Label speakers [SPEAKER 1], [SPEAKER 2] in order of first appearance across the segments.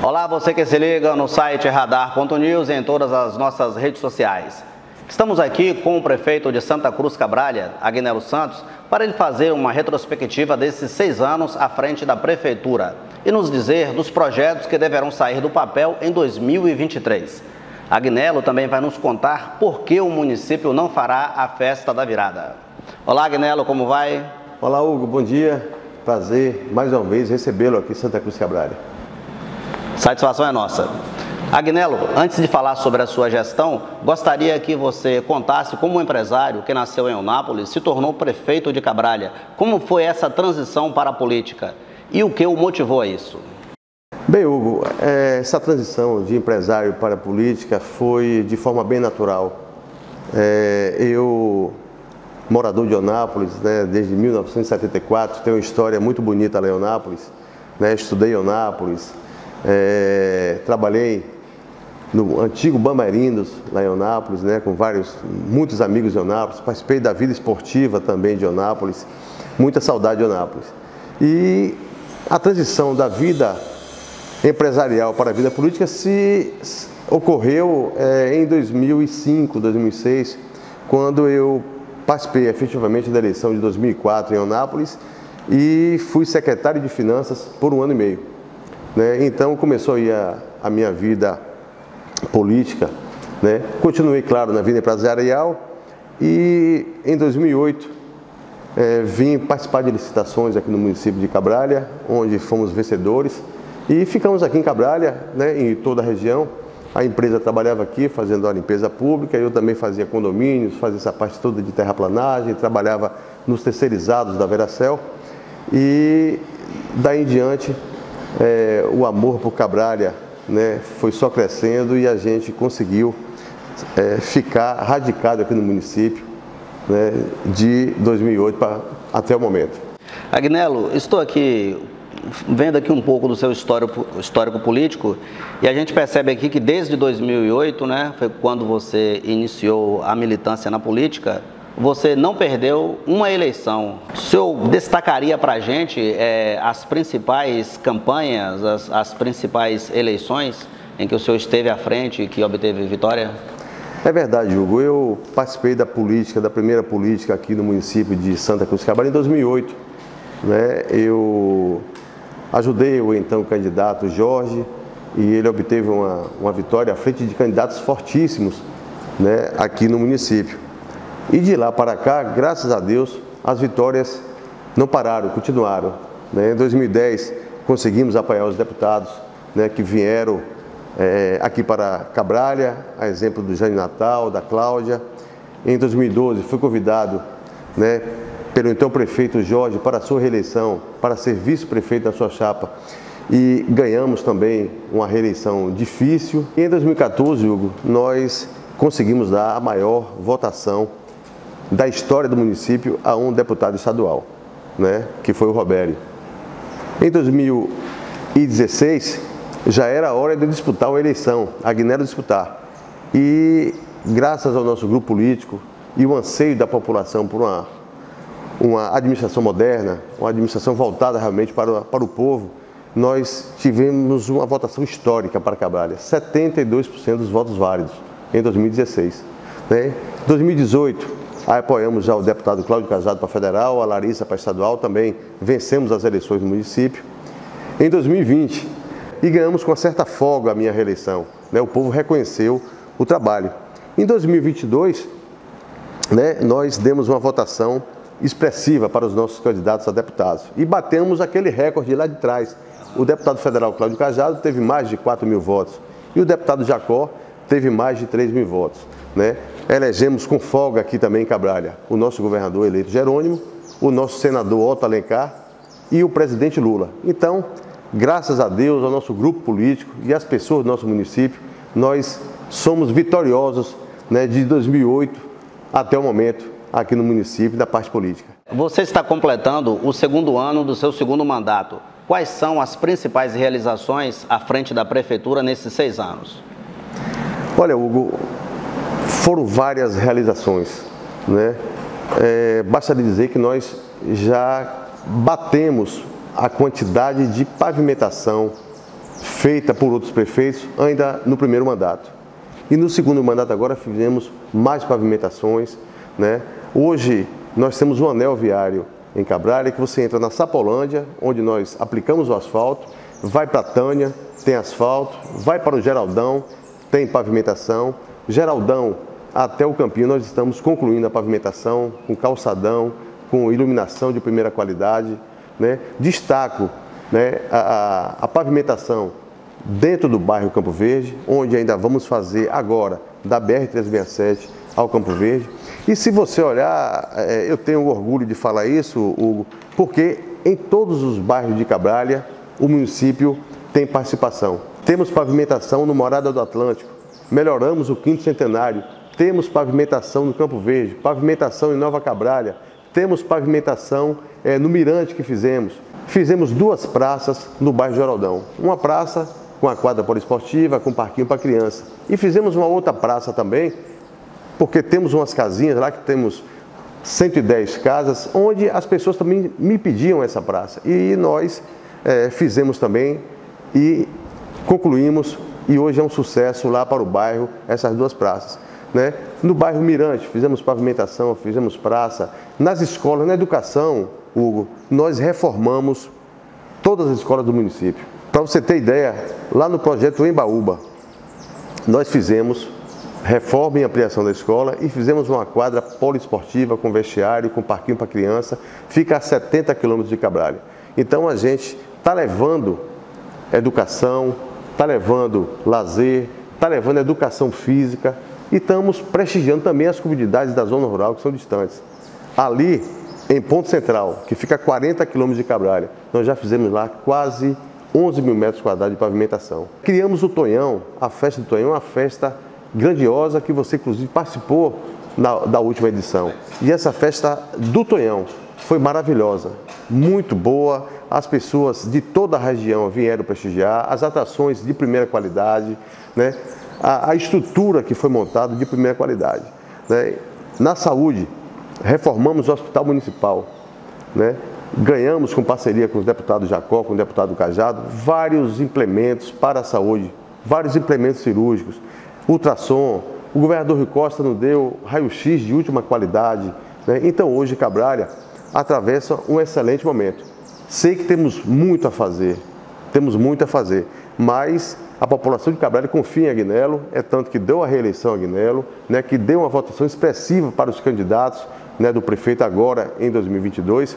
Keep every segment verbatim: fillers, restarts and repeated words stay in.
[SPEAKER 1] Olá, você que se liga no site radar ponto news e em todas as nossas redes sociais. Estamos aqui com o prefeito de Santa Cruz Cabrália, Agnello Santos, para ele fazer uma retrospectiva desses seis anos à frente da prefeitura e nos dizer dos projetos que deverão sair do papel em dois mil e vinte e três. Agnello também vai nos contar por que o município não fará a festa da virada. Olá, Agnello, como vai?
[SPEAKER 2] Olá, Hugo, bom dia. Prazer, mais uma vez, recebê-lo aqui em Santa Cruz Cabrália.
[SPEAKER 1] Satisfação é nossa. Agnello, antes de falar sobre a sua gestão, gostaria que você contasse como um empresário que nasceu em Eunápolis se tornou prefeito de Cabrália. Como foi essa transição para a política e o que o motivou a isso?
[SPEAKER 2] Bem, Hugo, essa transição de empresário para a política foi de forma bem natural. Eu, morador de Eunápolis, né, desde mil novecentos e setenta e quatro, tenho uma história muito bonita lá em Eunápolis, né, estudei em Eunápolis, é, trabalhei no antigo Bamerindos, lá em Eunápolis, né, com vários, muitos amigos de Eunápolis, participei da vida esportiva também de Eunápolis, muita saudade de Eunápolis. E a transição da vida empresarial para a vida política se ocorreu é, em dois mil e cinco, dois mil e seis, quando eu participei efetivamente da eleição de dois mil e quatro em Eunápolis e fui secretário de Finanças por um ano e meio. Né? Então começou aí a, a minha vida política, né? Continuei, claro, na vida empresarial e em dois mil e oito é, vim participar de licitações aqui no município de Cabrália, onde fomos vencedores e ficamos aqui em Cabrália, né, em toda a região. A empresa trabalhava aqui fazendo a limpeza pública, eu também fazia condomínios, fazia essa parte toda de terraplanagem, trabalhava nos terceirizados da Veracel e daí em diante é, o amor por Cabrália, né, foi só crescendo e a gente conseguiu é, ficar radicado aqui no município, né, de dois mil e oito pra, até o momento.
[SPEAKER 1] Agnello, estou aqui vendo aqui um pouco do seu histórico, histórico político e a gente percebe aqui que desde dois mil e oito, né, foi quando você iniciou a militância na política, você não perdeu uma eleição. O senhor destacaria para a gente é, as principais campanhas, as, as principais eleições em que o senhor esteve à frente e que obteve vitória?
[SPEAKER 2] É verdade, Hugo. Eu participei da política, da primeira política aqui no município de Santa Cruz Cabrália em dois mil e oito. Né? Eu ajudei o então candidato Jorge e ele obteve uma, uma vitória à frente de candidatos fortíssimos, né, aqui no município. E de lá para cá, graças a Deus, as vitórias não pararam, continuaram. Né? Em dois mil e dez, conseguimos apoiar os deputados, né, que vieram é, aqui para Cabrália, a exemplo do Jânio Natal, da Cláudia. Em dois mil e doze, fui convidado, né, pelo então prefeito Jorge para a sua reeleição, para ser vice-prefeito da sua chapa. E ganhamos também uma reeleição difícil. E em dois mil e quatorze, Hugo, nós conseguimos dar a maior votação da história do município a um deputado estadual, né, que foi o Robério. Em dois mil e dezesseis, já era hora de disputar uma eleição, Agnello disputar. E graças ao nosso grupo político e o anseio da população por uma, uma administração moderna, uma administração voltada realmente para, para o povo, nós tivemos uma votação histórica para Cabrália, setenta e dois por cento dos votos válidos em dois mil e dezesseis. Né? Em dois mil e dezoito, aí apoiamos já o deputado Cláudio Cajado para federal, a Larissa para estadual, também vencemos as eleições no município. Em dois mil e vinte, e ganhamos com uma certa folga a minha reeleição, né? O povo reconheceu o trabalho. Em dois mil e vinte e dois, né, nós demos uma votação expressiva para os nossos candidatos a deputados e batemos aquele recorde lá de trás. O deputado federal Cláudio Cajado teve mais de quatro mil votos e o deputado Jacó teve mais de três mil votos. Né? Elegemos com folga aqui também em Cabrália o nosso governador eleito Jerônimo, o nosso senador Otto Alencar e o presidente Lula. Então, graças a Deus, ao nosso grupo político e às pessoas do nosso município, nós somos vitoriosos, né, de dois mil e oito até o momento aqui no município da parte política.
[SPEAKER 1] Você está completando o segundo ano do seu segundo mandato. Quais são as principais realizações à frente da prefeitura nesses seis anos?
[SPEAKER 2] Olha, Hugo, foram várias realizações, né? É, basta dizer que nós já batemos a quantidade de pavimentação feita por outros prefeitos ainda no primeiro mandato. E no segundo mandato agora fizemos mais pavimentações, né? Hoje nós temos um anel viário em Cabralha que você entra na Sapolândia, onde nós aplicamos o asfalto, vai para Tânia, tem asfalto, vai para o Geraldão, tem pavimentação. Geraldão até o Campinho nós estamos concluindo a pavimentação com calçadão, com iluminação de primeira qualidade, né? Destaco, né, a, a, a pavimentação dentro do bairro Campo Verde, onde ainda vamos fazer agora da B R trezentos e sessenta e sete ao Campo Verde. E se você olhar, é, eu tenho orgulho de falar isso, Hugo, porque em todos os bairros de Cabralha o município tem participação. Temos pavimentação no Morada do Atlântico, melhoramos o quinto centenário, temos pavimentação no Campo Verde, pavimentação em Nova Cabralha, temos pavimentação é, no Mirante que fizemos. Fizemos duas praças no bairro Geraldão. Uma praça com a quadra poliesportiva, com parquinho para criança. E fizemos uma outra praça também, porque temos umas casinhas lá que temos cento e dez casas, onde as pessoas também me pediam essa praça. E nós é, fizemos também e concluímos, e hoje é um sucesso lá para o bairro, essas duas praças. Né? No bairro Mirante, fizemos pavimentação, fizemos praça. Nas escolas, na educação, Hugo, nós reformamos todas as escolas do município. Para você ter ideia, lá no projeto Embaúba, nós fizemos reforma e ampliação da escola e fizemos uma quadra poliesportiva com vestiário, com parquinho para criança, fica a setenta quilômetros de Cabralha. Então a gente está levando educação, está levando lazer, está levando educação física e estamos prestigiando também as comunidades da zona rural que são distantes. Ali, em Ponto Central, que fica a quarenta quilômetros de Cabralha, nós já fizemos lá quase onze mil metros quadrados de pavimentação. Criamos o Tonhão, a festa do Tonhão, uma festa grandiosa que você inclusive participou na, da última edição. E essa festa do Tonhão foi maravilhosa, muito boa, as pessoas de toda a região vieram prestigiar, as atrações de primeira qualidade, né? a, a estrutura que foi montada de primeira qualidade. Né? Na saúde, reformamos o Hospital Municipal, né? Ganhamos com parceria com os deputados Jacó, com o deputado Cajado, vários implementos para a saúde, vários implementos cirúrgicos, ultrassom, o governador Rui Costa nos deu raio-x de última qualidade, né? Então hoje Cabralha atravessa um excelente momento. Sei que temos muito a fazer, temos muito a fazer, mas a população de Cabralha confia em Agnello, é tanto que deu a reeleição a Agnello, né? Que deu uma votação expressiva para os candidatos, né, do prefeito agora em dois mil e vinte e dois,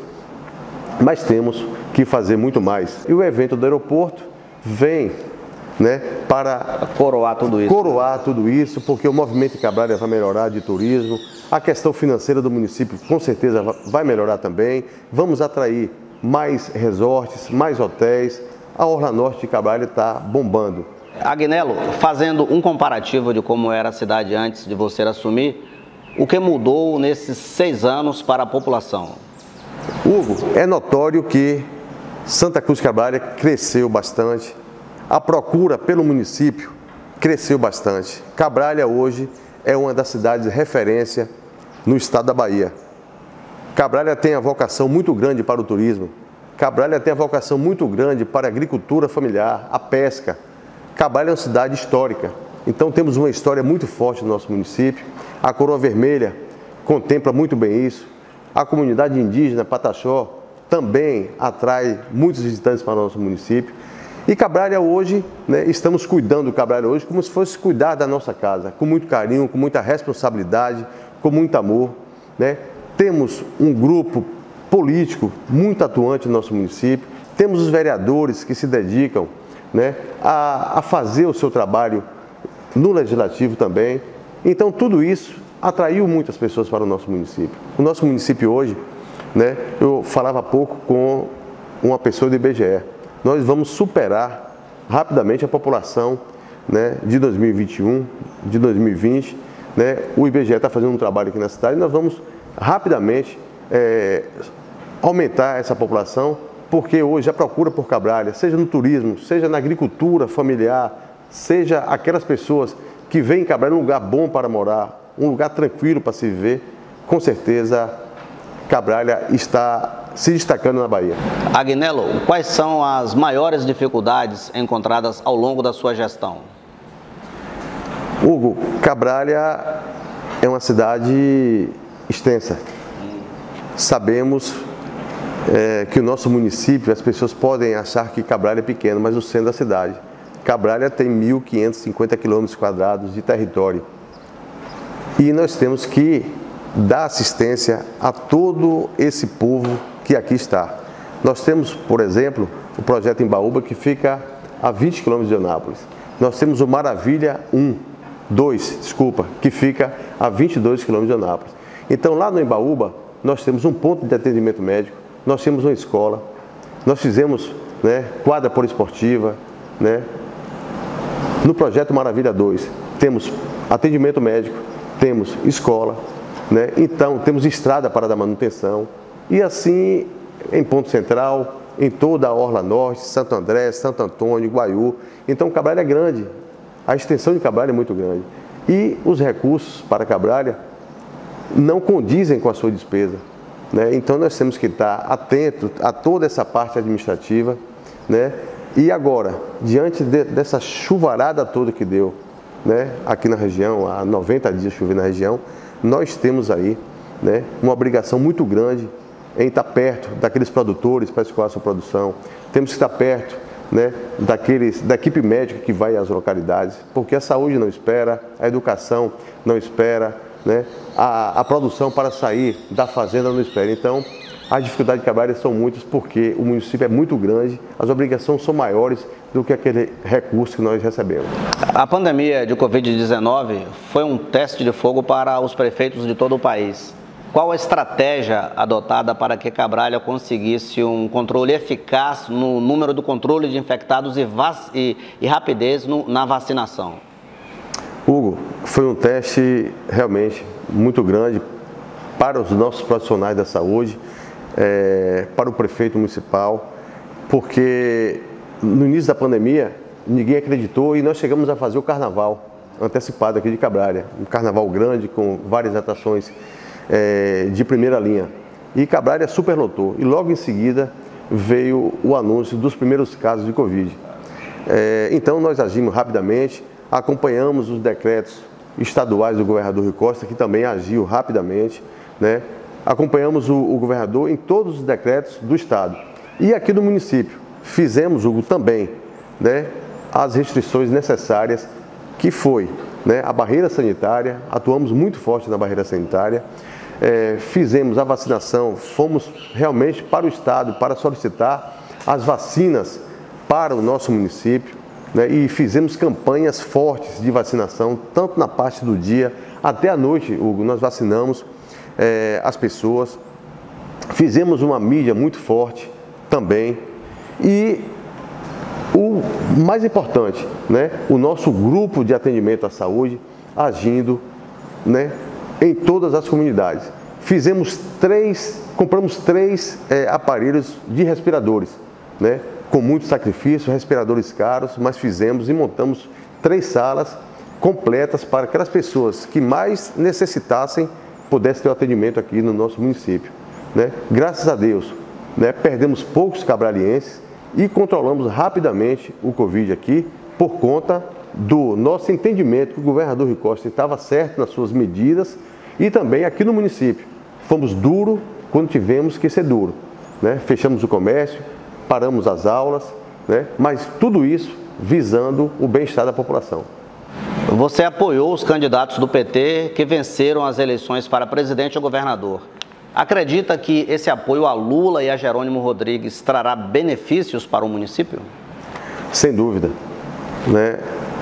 [SPEAKER 2] mas temos que fazer muito mais. E o evento do aeroporto vem, né, para
[SPEAKER 1] coroar tudo isso.
[SPEAKER 2] Coroar tudo isso, porque o movimento de Cabralha vai melhorar de turismo, a questão financeira do município com certeza vai melhorar também. Vamos atrair mais resorts, mais hotéis. A Orla Norte de Cabralha está bombando.
[SPEAKER 1] Agnello, fazendo um comparativo de como era a cidade antes de você assumir, o que mudou nesses seis anos para a população?
[SPEAKER 2] Hugo, é notório que Santa Cruz de Cabralha cresceu bastante, a procura pelo município cresceu bastante. Cabralha hoje é uma das cidades de referência no estado da Bahia. Cabralha tem a vocação muito grande para o turismo, Cabralha tem a vocação muito grande para a agricultura familiar, a pesca. Cabralha é uma cidade histórica, então temos uma história muito forte no nosso município. A Coroa Vermelha contempla muito bem isso. A comunidade indígena Pataxó também atrai muitos visitantes para o nosso município. E Cabralha hoje, né, estamos cuidando do Cabralha hoje como se fosse cuidar da nossa casa, com muito carinho, com muita responsabilidade, com muito amor. Né? Temos um grupo político muito atuante no nosso município, temos os vereadores que se dedicam, né, a, a fazer o seu trabalho no Legislativo também. Então tudo isso atraiu muitas pessoas para o nosso município. O nosso município hoje, né, eu falava há pouco com uma pessoa do I B G E, nós vamos superar rapidamente a população, né, de dois mil e vinte e um, de dois mil e vinte. Né, o I B G E está fazendo um trabalho aqui na cidade e nós vamos rapidamente é, aumentar essa população, porque hoje a procura por Cabralha, seja no turismo, seja na agricultura familiar, seja aquelas pessoas que veem Cabralha um lugar bom para morar, um lugar tranquilo para se viver, com certeza Cabralha está se destacando na Bahia.
[SPEAKER 1] Agnello, quais são as maiores dificuldades encontradas ao longo da sua gestão?
[SPEAKER 2] Hugo, Cabralha é uma cidade extensa. Sabemos é, que o nosso município, as pessoas podem achar que Cabralha é pequeno, mas o centro da cidade. Cabralha tem mil quinhentos e cinquenta quilômetros quadrados de território. E nós temos que dar assistência a todo esse povo que aqui está. Nós temos, por exemplo, o projeto Embaúba, que fica a vinte quilômetros de Eunápolis. Nós temos o Maravilha um, dois, desculpa, que fica a vinte e dois quilômetros de Eunápolis. Então, lá no Embaúba, nós temos um ponto de atendimento médico, nós temos uma escola, nós fizemos, né, quadra poliesportiva, né? No projeto Maravilha dois, temos atendimento médico, temos escola, né? Então temos estrada para dar manutenção, e assim em Ponto Central, em toda a Orla Norte, Santo André, Santo Antônio, Guaiú. Então Cabralha é grande, a extensão de Cabralha é muito grande, e os recursos para Cabralha não condizem com a sua despesa, né? Então nós temos que estar atentos a toda essa parte administrativa, né? E agora, diante de, dessa chuvarada toda que deu, né, aqui na região, há noventa dias chovendo na região, nós temos aí, né, uma obrigação muito grande em estar perto daqueles produtores para escoar a sua produção. Temos que estar perto, né, daqueles, da equipe médica que vai às localidades, porque a saúde não espera, a educação não espera, né, a, a produção para sair da fazenda não espera. Então, as dificuldades de Cabralha são muitas porque o município é muito grande, as obrigações são maiores do que aquele recurso que nós recebemos.
[SPEAKER 1] A pandemia de Covid dezenove foi um teste de fogo para os prefeitos de todo o país. Qual a estratégia adotada para que Cabralha conseguisse um controle eficaz no número do controle de infectados e, vac... e, e rapidez no, na vacinação?
[SPEAKER 2] Hugo, foi um teste realmente muito grande para os nossos profissionais da saúde, é, para o prefeito municipal, porque no início da pandemia ninguém acreditou e nós chegamos a fazer o carnaval antecipado aqui de Cabralha, um carnaval grande com várias atrações é, de primeira linha. E Cabralha superlotou e logo em seguida veio o anúncio dos primeiros casos de Covid. É, então nós agimos rapidamente, acompanhamos os decretos estaduais do governador Rui Costa, que também agiu rapidamente, né? Acompanhamos o, o governador em todos os decretos do estado. E aqui no município, fizemos, Hugo, também, né, as restrições necessárias, que foi, né, a barreira sanitária, atuamos muito forte na barreira sanitária, é, fizemos a vacinação, fomos realmente para o estado para solicitar as vacinas para o nosso município, né, e fizemos campanhas fortes de vacinação, tanto na parte do dia até a noite, Hugo, nós vacinamos é, as pessoas, fizemos uma mídia muito forte também, e o mais importante, né, o nosso grupo de atendimento à saúde agindo, né, em todas as comunidades. Fizemos três, compramos três é, aparelhos de respiradores, né, com muito sacrifício, respiradores caros, mas fizemos e montamos três salas completas para aquelas pessoas que mais necessitassem pudessem ter o atendimento aqui no nosso município, né? Graças a Deus, né, perdemos poucos cabralienses e controlamos rapidamente o Covid aqui por conta do nosso entendimento que o governador Rui Costa estava certo nas suas medidas e também aqui no município. Fomos duros quando tivemos que ser duro, né? Fechamos o comércio, paramos as aulas, né? Mas tudo isso visando o bem-estar da população.
[SPEAKER 1] Você apoiou os candidatos do P T que venceram as eleições para presidente e governador. Acredita que esse apoio a Lula e a Jerônimo Rodrigues trará benefícios para o município?
[SPEAKER 2] Sem dúvida, né?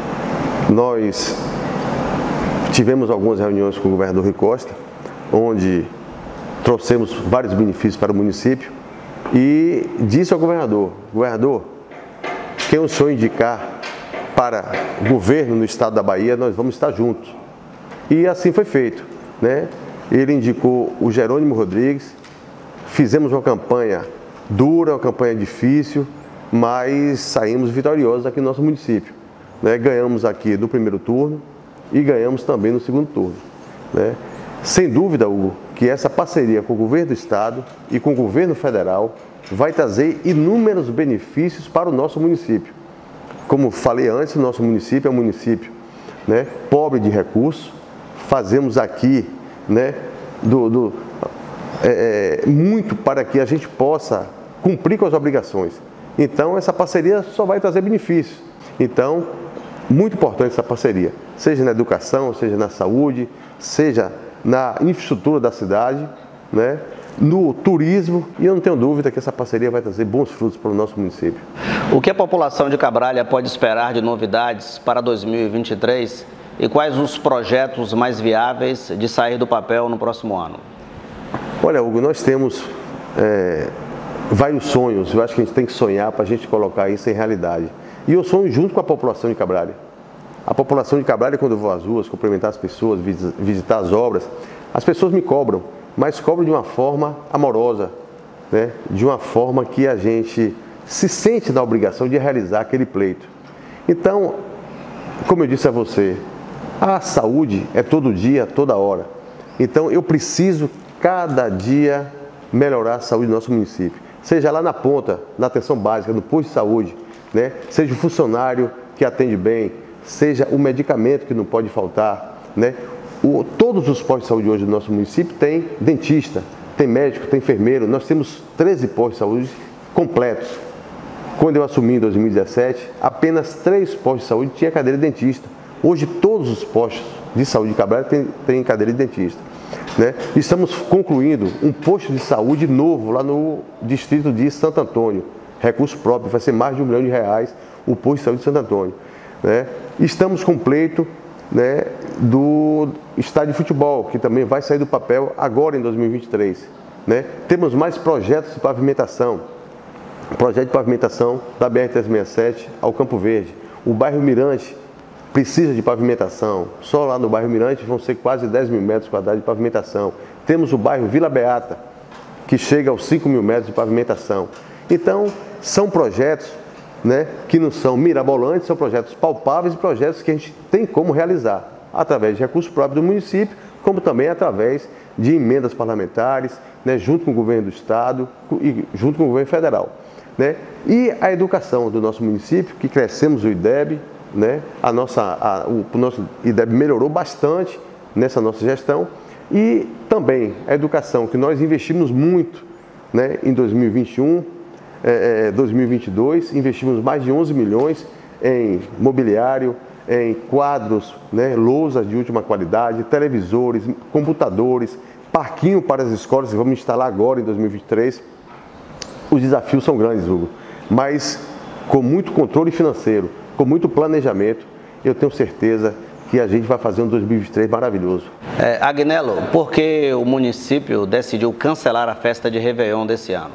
[SPEAKER 2] Nós tivemos algumas reuniões com o governador Rui Costa, onde trouxemos vários benefícios para o município e disse ao governador: governador, quem o senhor indicar para governo no estado da Bahia, nós vamos estar juntos. E assim foi feito, né? Ele indicou o Jerônimo Rodrigues, fizemos uma campanha dura, uma campanha difícil, mas saímos vitoriosos aqui no nosso município, né? Ganhamos aqui no primeiro turno e ganhamos também no segundo turno, né? Sem dúvida, Hugo, que essa parceria com o governo do estado e com o governo federal vai trazer inúmeros benefícios para o nosso município. Como falei antes, o nosso município é um município, né, pobre de recursos. Fazemos aqui, né, do, do, é, muito para que a gente possa cumprir com as obrigações. Então, essa parceria só vai trazer benefícios. Então, muito importante essa parceria, seja na educação, seja na saúde, seja na infraestrutura da cidade, né, no turismo, e eu não tenho dúvida que essa parceria vai trazer bons frutos para o nosso município.
[SPEAKER 1] O que a população de Cabralha pode esperar de novidades para dois mil e vinte e três e quais os projetos mais viáveis de sair do papel no próximo ano?
[SPEAKER 2] Olha, Hugo, nós temos é, vários sonhos, eu acho que a gente tem que sonhar para a gente colocar isso em realidade. E eu sonho junto com a população de Cabralha. A população de Cabralha, quando eu vou às ruas, cumprimentar as pessoas, visitar as obras, as pessoas me cobram, mas cobram de uma forma amorosa, né? De uma forma que a gente se sente na obrigação de realizar aquele pleito. Então, como eu disse a você, a saúde é todo dia, toda hora. Então, eu preciso, cada dia, melhorar a saúde do nosso município. Seja lá na ponta, na atenção básica, no posto de saúde, né? Seja o funcionário que atende bem, seja o medicamento que não pode faltar, né? O, todos os postos de saúde hoje do nosso município tem dentista, tem médico, tem enfermeiro. Nós temos treze postos de saúde completos. Quando eu assumi em dois mil e dezessete, apenas três postos de saúde tinham cadeira de dentista. Hoje todos os postos de saúde de Cabralha têm, têm cadeira de dentista, né? Estamos concluindo um posto de saúde novo lá no distrito de Santo Antônio. Recurso próprio, vai ser mais de um milhão de reais o posto de saúde de Santo Antônio, né? Estamos com pleito, né, do estádio de futebol, que também vai sair do papel agora em dois mil e vinte e três. Né? Temos mais projetos de pavimentação. Projeto de pavimentação da B R trezentos e sessenta e sete ao Campo Verde. O bairro Mirante precisa de pavimentação. Só lá no bairro Mirante vão ser quase dez mil metros quadrados de pavimentação. Temos o bairro Vila Beata, que chega aos cinco mil metros de pavimentação. Então, são projetos, né, que não são mirabolantes, são projetos palpáveis e projetos que a gente tem como realizar através de recursos próprios do município, como também através de emendas parlamentares, né, junto com o governo do estado e junto com o governo federal, né? E a educação do nosso município, que crescemos o I D E B, né, a nossa, a, o, o nosso I D E B melhorou bastante nessa nossa gestão, e também a educação que nós investimos muito, né, em dois mil e vinte e um, É, dois mil e vinte e dois, investimos mais de onze milhões em mobiliário, em quadros, né, lousas de última qualidade, televisores, computadores, parquinho para as escolas que vamos instalar agora em dois mil e vinte e três. Os desafios são grandes, Hugo, mas com muito controle financeiro, com muito planejamento, eu tenho certeza que a gente vai fazer um dois mil e vinte e três maravilhoso.
[SPEAKER 1] É, Agnello, por que o município decidiu cancelar a festa de Réveillon desse ano?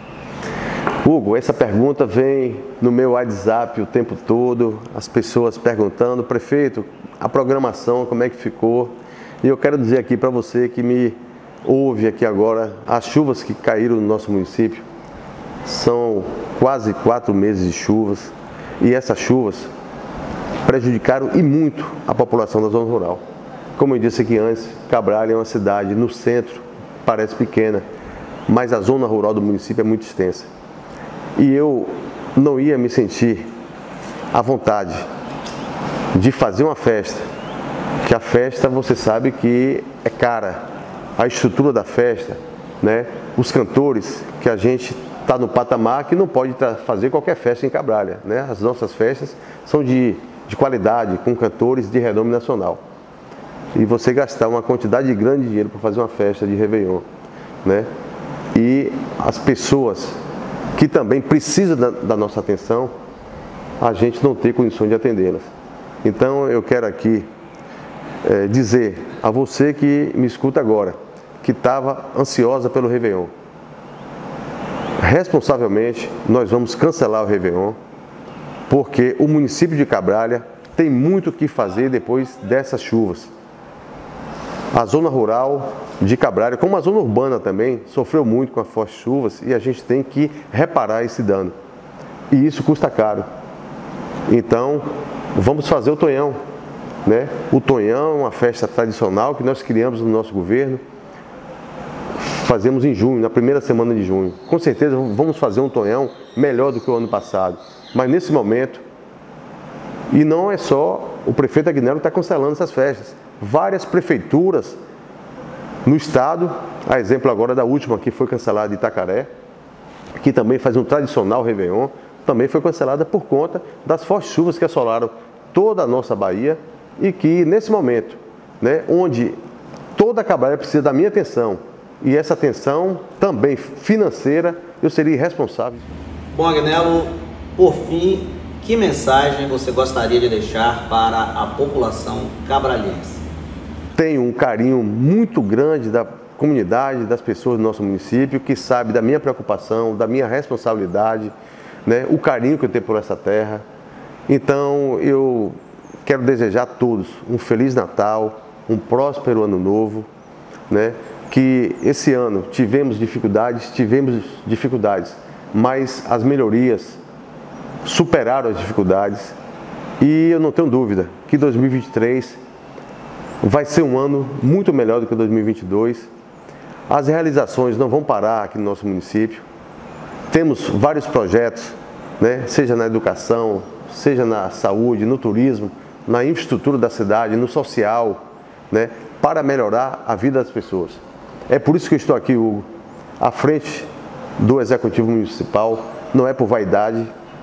[SPEAKER 2] Hugo, essa pergunta vem no meu WhatsApp o tempo todo, as pessoas perguntando, prefeito, a programação, como é que ficou? E eu quero dizer aqui para você que me ouve aqui agora, as chuvas que caíram no nosso município são quase quatro meses de chuvas, e essas chuvas prejudicaram e muito a população da zona rural. Como eu disse aqui antes, Cabralha é uma cidade no centro, parece pequena, mas a zona rural do município é muito extensa. E eu não ia me sentir à vontade de fazer uma festa, que a festa você sabe que é cara, a estrutura da festa, né? Os cantores, que a gente está no patamar que não pode fazer qualquer festa em Cabralha, né? As nossas festas são de, de qualidade, com cantores de renome nacional. E você gastar uma quantidade grande de dinheiro para fazer uma festa de Réveillon, né? E as pessoas que também precisa da, da nossa atenção, a gente não tem condições de atendê-las. Então eu quero aqui é, dizer a você que me escuta agora, que estava ansiosa pelo Réveillon, responsavelmente nós vamos cancelar o Réveillon, porque o município de Cabralha tem muito o que fazer depois dessas chuvas. A zona rural de Cabralha, como a zona urbana também, sofreu muito com as fortes chuvas e a gente tem que reparar esse dano. E isso custa caro. Então, vamos fazer o tonhão. né? O Tonhão, uma festa tradicional que nós criamos no nosso governo, fazemos em junho, na primeira semana de junho. Com certeza vamos fazer um Tonhão melhor do que o ano passado, mas nesse momento, e não é só o prefeito Agnello que está cancelando essas festas, várias prefeituras no estado, a exemplo agora da última que foi cancelada de Itacaré, que também faz um tradicional Réveillon, também foi cancelada por conta das fortes chuvas que assolaram toda a nossa Bahia e que nesse momento, né, onde toda a Cabralha precisa da minha atenção e essa atenção também financeira, eu seria irresponsável.
[SPEAKER 1] Bom, Agnello, por fim, que mensagem você gostaria de deixar para a população cabralhense?
[SPEAKER 2] Tenho um carinho muito grande da comunidade, das pessoas do nosso município, que sabe da minha preocupação, da minha responsabilidade, né, o carinho que eu tenho por essa terra. Então, eu quero desejar a todos um Feliz Natal, um próspero Ano Novo, né, que esse ano tivemos dificuldades, tivemos dificuldades, mas as melhorias superaram as dificuldades e eu não tenho dúvida que dois mil e vinte e três vai ser um ano muito melhor do que dois mil e vinte e dois. As realizações não vão parar aqui no nosso município. Temos vários projetos, né, seja na educação, seja na saúde, no turismo, na infraestrutura da cidade, no social, né, para melhorar a vida das pessoas. É por isso que eu estou aqui, Hugo, à frente do Executivo Municipal, não é por vaidade,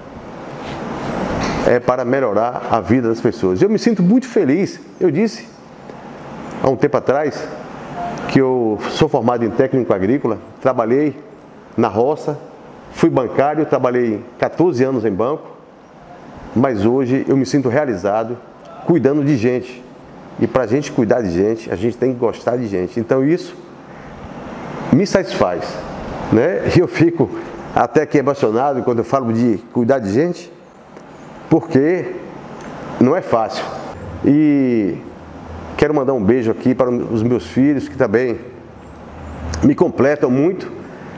[SPEAKER 2] é para melhorar a vida das pessoas. Eu me sinto muito feliz. Eu disse há um tempo atrás que eu sou formado em técnico agrícola, trabalhei na roça, fui bancário, trabalhei quatorze anos em banco, mas hoje eu me sinto realizado cuidando de gente. E para a gente cuidar de gente, a gente tem que gostar de gente. Então isso me satisfaz, né? Eu fico até aqui emocionado quando eu falo de cuidar de gente, porque não é fácil. E quero mandar um beijo aqui para os meus filhos, que também me completam muito.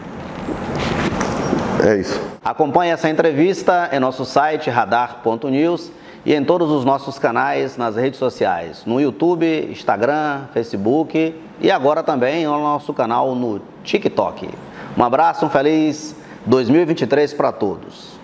[SPEAKER 2] É isso.
[SPEAKER 1] Acompanhe essa entrevista em nosso site radar ponto news e em todos os nossos canais nas redes sociais, no YouTube, Instagram, Facebook e agora também no nosso canal no TikTok. Um abraço, um feliz dois mil e vinte e três para todos.